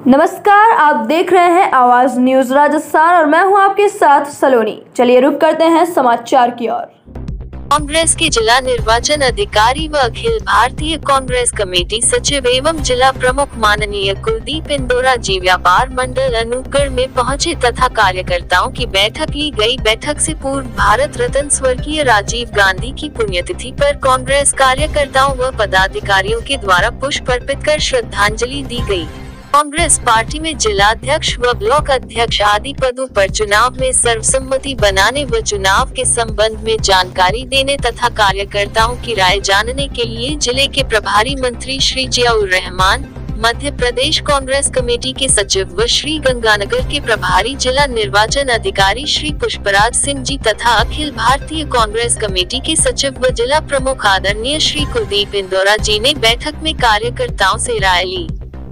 नमस्कार, आप देख रहे हैं आवाज न्यूज राजस्थान और मैं हूं आपके साथ सलोनी। चलिए रुक करते हैं समाचार की ओर। कांग्रेस के जिला निर्वाचन अधिकारी व अखिल भारतीय कांग्रेस कमेटी सचिव एवं जिला प्रमुख माननीय कुलदीप इंदौरा जी व्यापार मंडल अनूपगढ़ में पहुंचे तथा कार्यकर्ताओं की बैठक ली गई। बैठक से पूर्व भारत रत्न स्वर्गीय राजीव गांधी की पुण्यतिथि पर कांग्रेस कार्यकर्ताओं व पदाधिकारियों के द्वारा पुष्प अर्पित कर श्रद्धांजलि दी गई। कांग्रेस पार्टी में जिलाध्यक्ष व ब्लॉक अध्यक्ष आदि पदों पर चुनाव में सर्वसम्मति बनाने व चुनाव के संबंध में जानकारी देने तथा कार्यकर्ताओं की राय जानने के लिए जिले के प्रभारी मंत्री श्री जियाउर रहमान, मध्य प्रदेश कांग्रेस कमेटी के सचिव व श्री गंगानगर के प्रभारी जिला निर्वाचन अधिकारी श्री पुष्पराज सिंह जी तथा अखिल भारतीय कांग्रेस कमेटी के सचिव व जिला प्रमुख आदरणीय श्री कुलदीप इंदौरा जी ने बैठक में कार्यकर्ताओं से राय ली।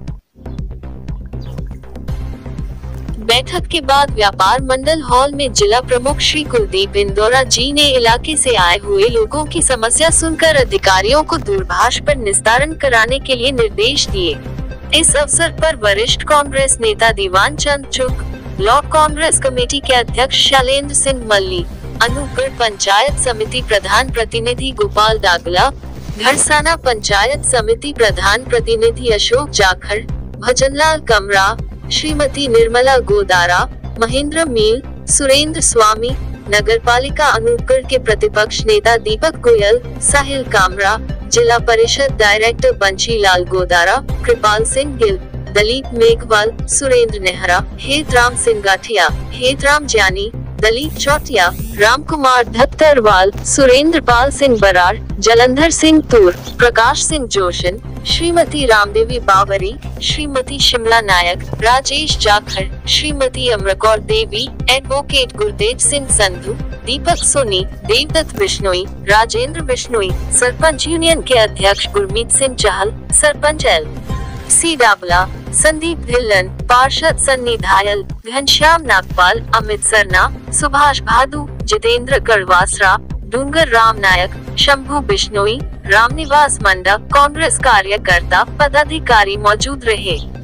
बैठक के बाद व्यापार मंडल हॉल में जिला प्रमुख श्री कुलदीप इंदौरा जी ने इलाके से आए हुए लोगों की समस्या सुनकर अधिकारियों को दूरभाष पर निस्तारण कराने के लिए निर्देश दिए। इस अवसर पर वरिष्ठ कांग्रेस नेता दीवान चंद चुग, ब्लॉक कांग्रेस कमेटी के अध्यक्ष शैलेंद्र सिंह मल्ली, अनूपगढ़ पंचायत समिति प्रधान प्रतिनिधि गोपाल डागला, घरसाना पंचायत समिति प्रधान प्रतिनिधि अशोक जाखड़, भजनलाल कमरा, श्रीमती निर्मला गोदारा, महेंद्र मील, सुरेंद्र स्वामी, नगरपालिका अनूपगढ़ के प्रतिपक्ष नेता दीपक गोयल, साहिल Kamra, zila parishad director Banshilal Godara, Kripal Singh Gill, Dalip Meghwal, Surendra Nehra, Hetram Singh Gathia, Hetram Jani, Dalip Chautia, Ram Kumar Dhattarwal, Surendra Pal Singh Brar, Jalandhar Singh Toor, Prakash Singh Joshan, Shrimati Ramdevi Bawri, Shrimati Shimla Nayak, Rajesh Jakhar, Shrimati Amarkaur Devi, advocate Gurtej Singh Sandhu, Deepak Soni, Devdutt Bishnoi, Rajendra Bishnoi, sarpanch union के अध्यक्ष गुरमीत सिंह चहल, सरपंच सी डाबला, संदीप ढिल्लन, पार्षद सन्नी धायल, घनश्याम नागपाल, अमित सरना, सुभाष भादु, जितेंद्र गढ़वासरा, डूंगर राम नायक, शंभू बिश्नोई, रामनिवास मंडा, कांग्रेस कार्यकर्ता पदाधिकारी मौजूद रहे।